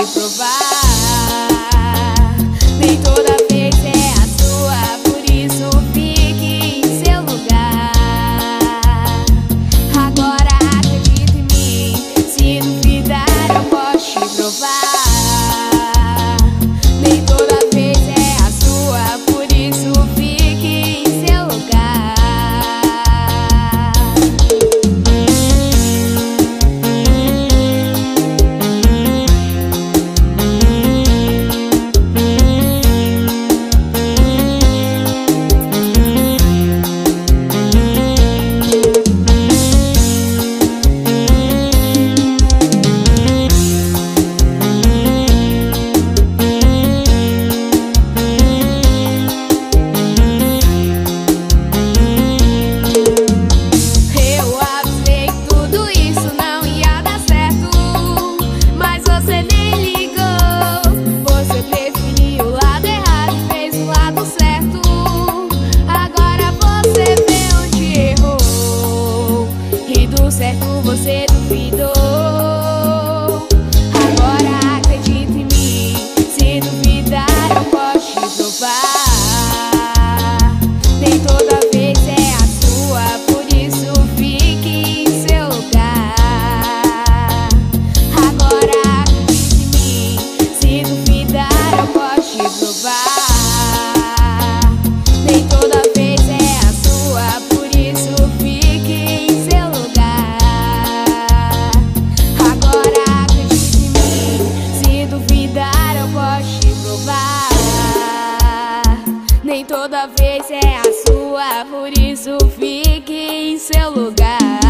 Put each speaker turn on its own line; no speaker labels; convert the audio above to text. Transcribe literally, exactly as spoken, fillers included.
provar. Nem toda vez é a sua, por isso fique em seu lugar. Agora acredita em mim, se duvidar eu posso te provar. Nem toda vez é a sua, por isso fique em seu lugar. Certo, você duvidou. Agora acredita em mim, se duvidar eu posso te provar. Nem toda vez é a sua, por isso fique em seu lugar. Agora acredita em mim, se duvidar eu posso te provar. Nem toda vez é a sua, por isso fique em seu lugar. Nem toda vez é a sua, por isso fique em seu lugar.